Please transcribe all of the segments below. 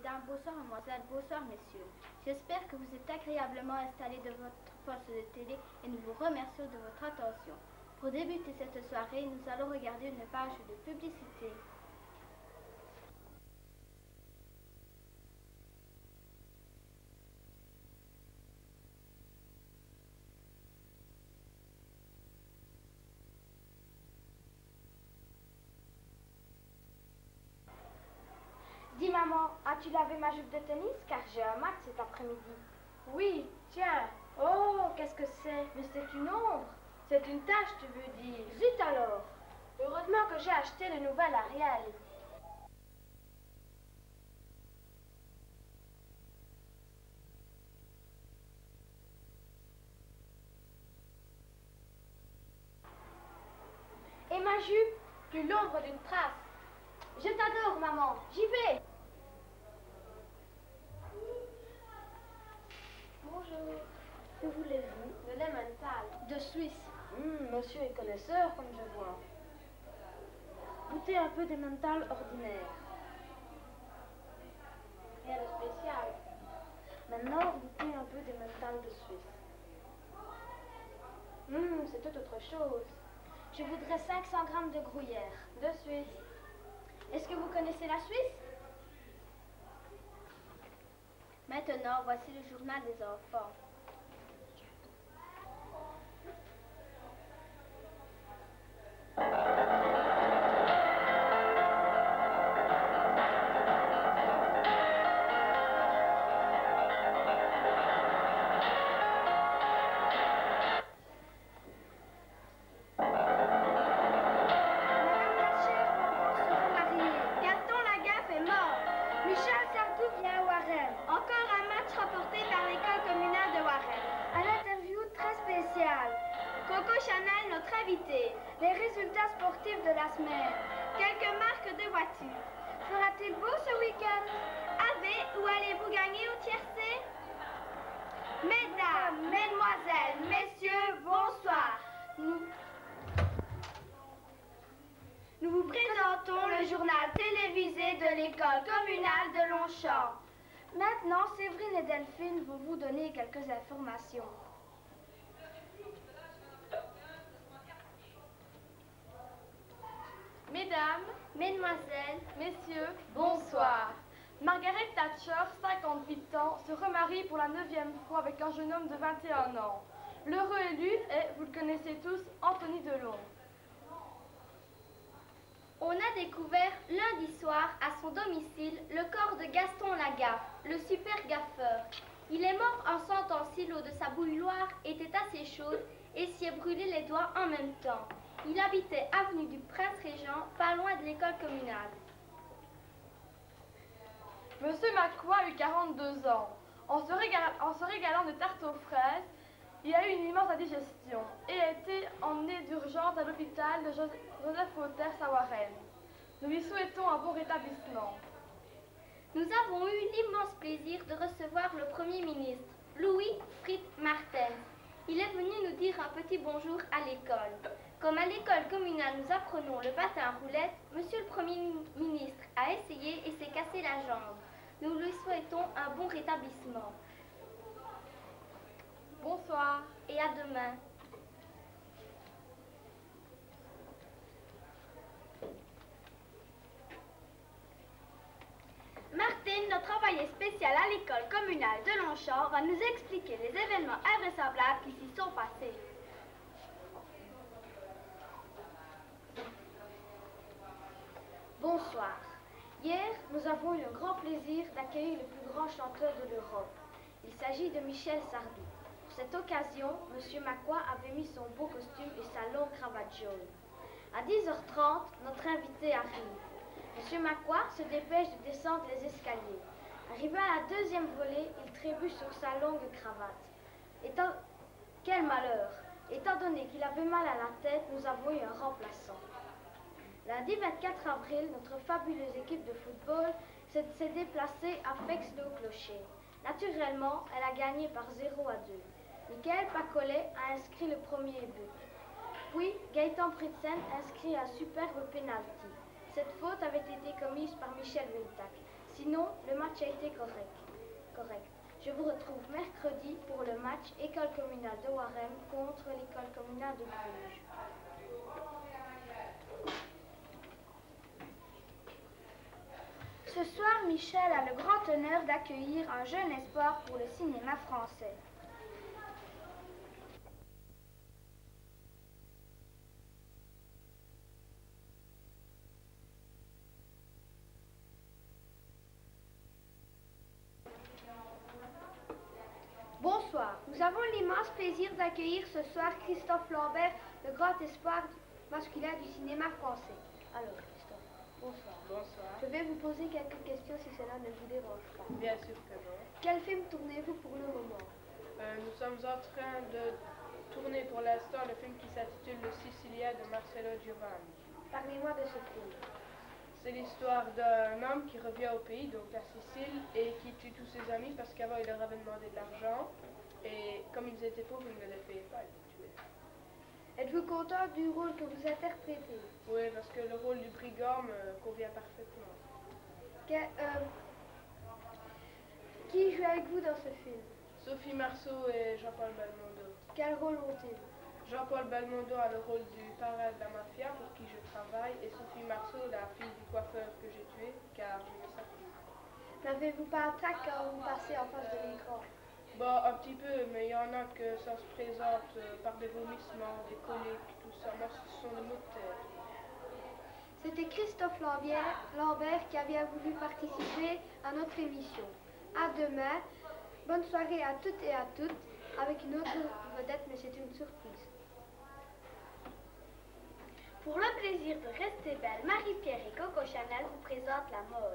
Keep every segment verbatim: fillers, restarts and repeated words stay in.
mesdames, bonsoir mademoiselle, bonsoir messieurs. J'espère que vous êtes agréablement installés de votre poste de télé et nous vous remercions de votre attention. Pour débuter cette soirée, nous allons regarder une page de publicité. Dis maman, as-tu lavé ma jupe de tennis car j'ai un match cet après-midi? Oui, tiens. Oh, qu'est-ce que c'est? Mais c'est une ombre. C'est une tache, tu veux dire? Zut alors. Heureusement que j'ai acheté le nouvel Ariel. Et ma jupe? Plus l'ombre d'une trace. Je t'adore, maman. J'y vais. Bonjour. Que voulez-vous? De l'emmental. De Suisse. Mmh, monsieur est connaisseur, comme je vois. Goûtez un peu d'emmental ordinaire. Rien de spécial. Maintenant, goûtez un peu d'emmental de Suisse. Mmh, c'est tout autre chose. Je voudrais cinq cents grammes de gruyère. De Suisse. Est-ce que vous connaissez la Suisse? Maintenant, voici le journal des enfants. Les résultats sportifs de la semaine. Quelques marques de voitures. Fera-t-il beau ce week-end? Avez ou allez-vous gagner au tiercé? Mesdames, mesdemoiselles, messieurs, bonsoir. Nous, Nous vous présentons le journal télévisé de l'école communale de Longchamp. Maintenant, Séverine et Delphine vont vous donner quelques informations. Mesdames, Mesdemoiselles, messieurs, bonsoir. Margaret Thatcher, cinquante-huit ans, se remarie pour la neuvième fois avec un jeune homme de vingt et un ans. L'heureux élu est, vous le connaissez tous, Anthony Delon. On a découvert lundi soir à son domicile le corps de Gaston Lagaffe, le super gaffeur. Il est mort en sentant si l'eau de sa bouilloire était assez chaude et s'y est brûlé les doigts en même temps. Il habitait avenue du Prince-Régent, pas loin de l'école communale. Monsieur Macquois a eu quarante-deux ans. En se, régalant, en se régalant de tartes aux fraises, il a eu une immense indigestion et a été emmené d'urgence à l'hôpital de Joseph Wauters à Warren. Nous lui souhaitons un bon rétablissement. Nous avons eu l'immense plaisir de recevoir le Premier ministre, Louis Fritz Martens. Il est venu nous dire un petit bonjour à l'école. Comme à l'école communale nous apprenons le patin à roulettes, Monsieur le Premier ministre a essayé et s'est cassé la jambe. Nous lui souhaitons un bon rétablissement. Bonsoir. Et à demain. Martine, notre envoyée spéciale à l'école communale de Longchamp, va nous expliquer les événements invraisemblables qui s'y sont passés. Bonsoir. Hier, nous avons eu le grand plaisir d'accueillir le plus grand chanteur de l'Europe. Il s'agit de Michel Sardou. Pour cette occasion, M. Macquois avait mis son beau costume et sa longue cravate jaune. À dix heures trente, notre invité arrive. M. Macquois se dépêche de descendre les escaliers. Arrivé à la deuxième volée, il trébuche sur sa longue cravate. Étant... Quel malheur! Étant donné qu'il avait mal à la tête, nous avons eu un remplaçant. Lundi vingt-quatre avril, notre fabuleuse équipe de football s'est déplacée à Fex-le-Clocher. Naturellement, elle a gagné par zéro à deux. Michael Pacolet a inscrit le premier but. Puis, Gaëtan Pritsen inscrit un superbe penalty. Cette faute avait été commise par Michel Wintac. Sinon, le match a été correct. correct. Je vous retrouve mercredi pour le match École communale de Waremme contre l'École communale de Bruges. Ce soir, Michel a le grand honneur d'accueillir un jeune espoir pour le cinéma français. Bonsoir, nous avons l'immense plaisir d'accueillir ce soir Christophe Lambert, le grand espoir masculin du cinéma français. Alors, Christophe, bonsoir. Bonsoir. Je vais vous poser quelques questions si cela ne vous dérange pas. Bien sûr que non. Quel film tournez-vous pour le moment? Euh, nous sommes en train de tourner pour l'instant le film qui s'intitule Le Sicilien de Marcello Giovanni. Parlez-moi de ce film. C'est l'histoire d'un homme qui revient au pays, donc la Sicile, et qui tue tous ses amis parce qu'avant il leur avait demandé de l'argent. Et comme ils étaient pauvres, ils ne les payaient pas, ils les tuaient. Êtes-vous content du rôle que vous interprétez? Oui, parce que le rôle du brigand me convient parfaitement. Que, euh, qui joue avec vous dans ce film? Sophie Marceau et Jean-Paul Belmondo. Quel rôle ont-ils? Jean-Paul Belmondo a le rôle du parrain de la mafia pour qui je travaille, et Sophie Marceau, la fille du coiffeur que j'ai tué, car je suis sa fille. N'avez-vous pas un trac quand vous passez en face de l'écran? Bon, un petit peu, mais il y en a que ça se présente euh, par des vomissements, des coliques, tout ça. Moi, ce sont des maux de tête. C'était Christophe Lambert, Lambert qui avait voulu participer à notre émission. À demain. Bonne soirée à toutes et à toutes, avec une autre vedette, mais c'est une surprise. Pour le plaisir de rester belle, Marie-Pierre et Coco Chanel vous présentent la mode.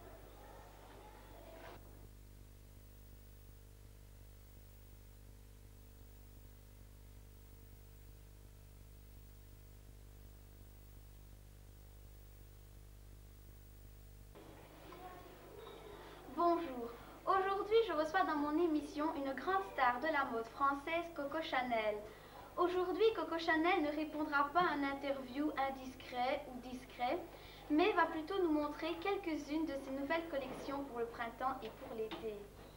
Bonjour. Aujourd'hui, je reçois dans mon émission une grande star de la mode française, Coco Chanel. Aujourd'hui, Coco Chanel ne répondra pas à un interview indiscret ou discret, mais va plutôt nous montrer quelques-unes de ses nouvelles collections pour le printemps et pour l'été.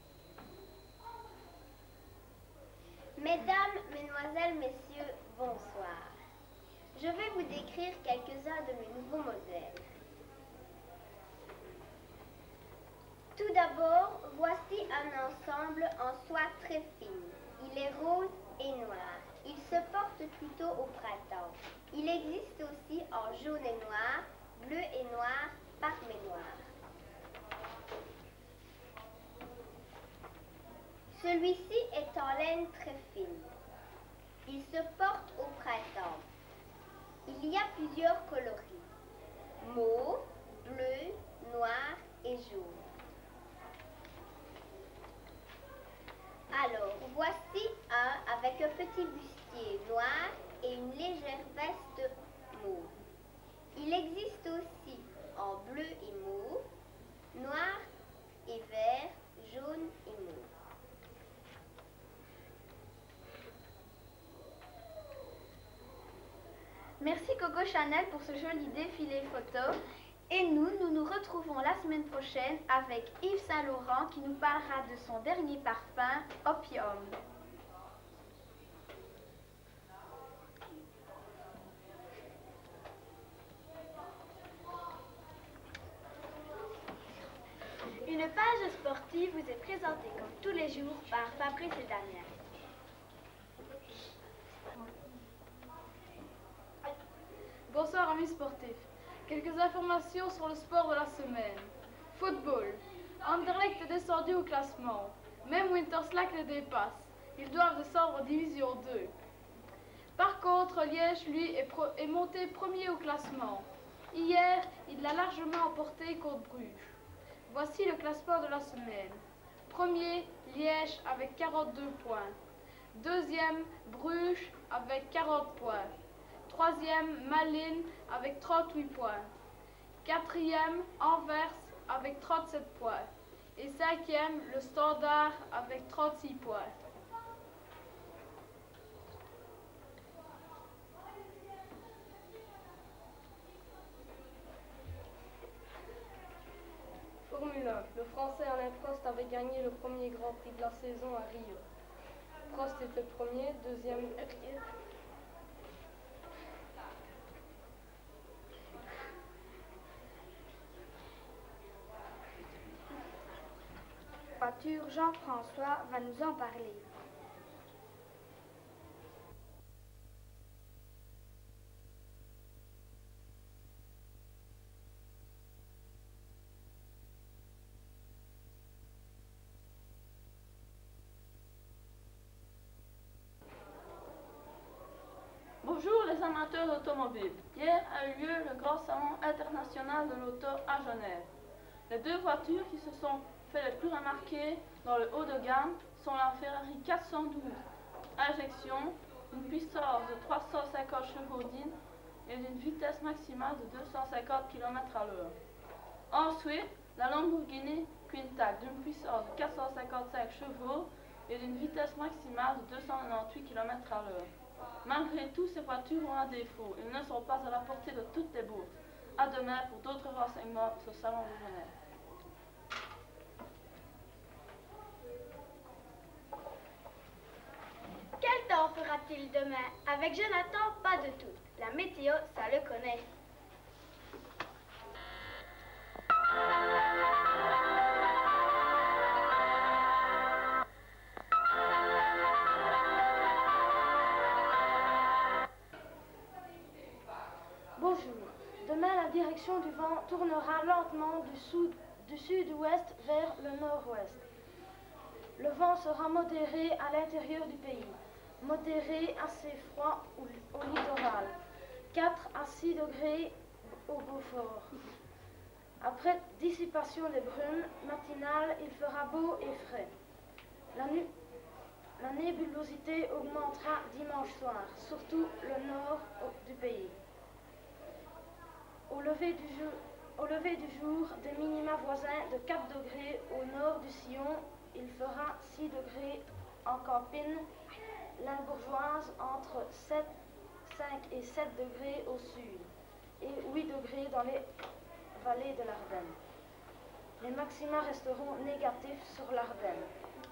Mesdames, Mesdemoiselles, Messieurs, bonsoir. Je vais vous décrire quelques-uns de mes nouveaux modèles. Tout d'abord, voici un ensemble en soie très fine. Il est rose et noir. Il se porte plutôt au printemps. Il existe aussi en jaune et noir, bleu et noir, parmé noir. Celui-ci est en laine très fine. Il se porte au printemps. Il y a plusieurs coloris. Mauve, bleu, noir et jaune. Alors, voici un avec un petit bustier noir et une légère veste mauve. Il existe aussi en bleu et mauve, noir et vert, jaune et mauve. Merci Coco Chanel pour ce joli défilé photo. Et nous, nous nous retrouvons la semaine prochaine avec Yves Saint Laurent qui nous parlera de son dernier parfum, Opium. Une page sportive vous est présentée comme tous les jours par Fabrice et Damien. Bonsoir amis sportifs. Quelques informations sur le sport de la semaine. Football. Anderlecht est descendu au classement. Même Winterslack le dépasse. Ils doivent descendre en division deux. Par contre, Liège, lui, est, pro est monté premier au classement. Hier, il l'a largement emporté contre Bruges. Voici le classement de la semaine. Premier, Liège avec quarante-deux points. Deuxième, Bruges avec quarante points. Troisième, Malines avec trente-huit points. Quatrième, Anvers avec trente-sept points. Et cinquième, le Standard avec trente-six points. Formule simple. Le Français Alain Prost avait gagné le premier Grand Prix de la saison à Rio. Prost était premier, deuxième... Voiture, Jean-François va nous en parler. Bonjour les amateurs d'automobiles. Hier a eu lieu le grand salon international de l'auto à Genève. Les deux voitures qui se sont fait les plus remarquer dans le haut de gamme sont la Ferrari quatre cent douze injection, d'une puissance de trois cent cinquante chevaux d'I et d'une vitesse maximale de deux cent cinquante kilomètres à l'heure. Ensuite, la Lamborghini Countach d'une puissance de quatre cent cinquante-cinq chevaux et d'une vitesse maximale de deux cent quatre-vingt-dix-huit kilomètres à l'heure. Malgré tout, ces voitures ont un défaut. Ils ne sont pas à la portée de toutes les bourses. À demain pour d'autres renseignements sur Salon de Genève. Quel temps fera-t-il demain? Avec Jonathan, pas de tout. La météo, ça le connaît. Bonjour. Demain, la direction du vent tournera lentement du sud, du sud-ouest vers le nord-ouest. Le vent sera modéré à l'intérieur du pays, modéré assez froid au, au littoral, quatre à six degrés au Beaufort. Après dissipation des brumes matinales, il fera beau et frais. La, nu la nébulosité augmentera dimanche soir, surtout le nord du pays. Au lever du jour, au lever du jour, des minima voisins de quatre degrés au nord du sillon, il fera six degrés en Campine, Limbourgeoise entre sept, cinq et sept degrés au sud et huit degrés dans les vallées de l'Ardenne. Les maxima resteront négatifs sur l'Ardenne.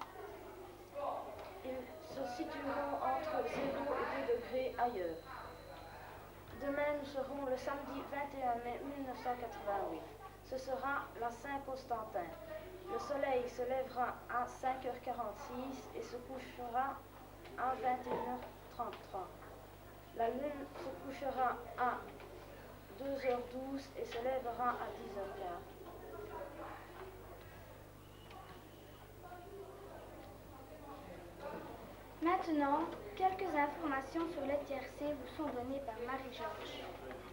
Ils se situeront entre zéro et deux degrés ailleurs. Demain, nous serons le samedi vingt et un mai mille neuf cent quatre-vingt-huit. Ce sera la Saint-Constantin. Le soleil se lèvera à cinq heures quarante-six et se couchera à vingt et une heures trente-trois. La lune se couchera à deux heures douze et se lèvera à dix heures quinze. Maintenant, quelques informations sur le tiercé vous sont données par Marie-Georges.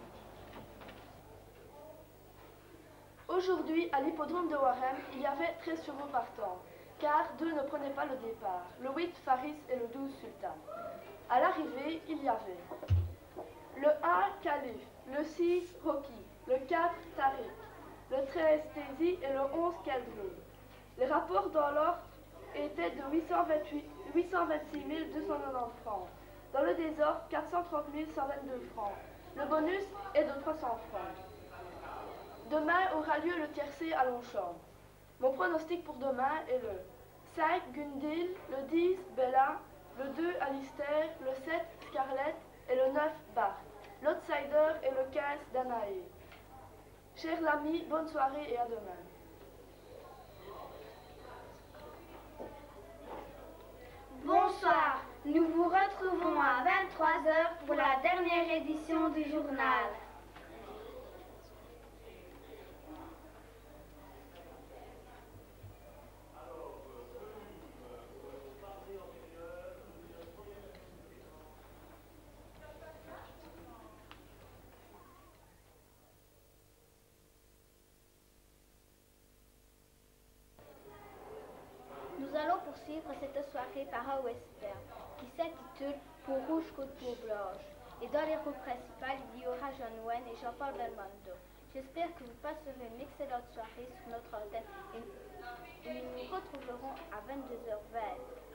Aujourd'hui, à l'hippodrome de Warren, il y avait treize chevaux partants, car deux ne prenaient pas le départ, le huit Faris et le douze Sultan. À l'arrivée, il y avait le un Calife, le six Rocky, le quatre Tariq, le treize Tézi et le onze Keldrin. Les rapports dans l'ordre étaient de huit cent vingt-six mille deux cent quatre-vingt-dix francs. Dans le désordre, quatre cent trente mille cent vingt-deux francs. Le bonus est de trois cents francs. Demain aura lieu le tiercé à Longchamp. Mon pronostic pour demain est le cinq Gundil, le dix Bella, le deux Alistair, le sept Scarlett et le neuf Bart. L'outsider est le quinze Danae. Chers amis, bonne soirée et à demain. Bonsoir, nous vous retrouvons à vingt-trois heures pour la dernière édition du journal. Nous allons poursuivre cette soirée par un western qui s'intitule Pour rouge côte pour blanche. Et dans les rôles principales, il y aura John Wayne et Jean-Paul Belmondo. J'espère que vous passerez une excellente soirée sur notre antenne et nous nous retrouverons à vingt-deux heures vingt.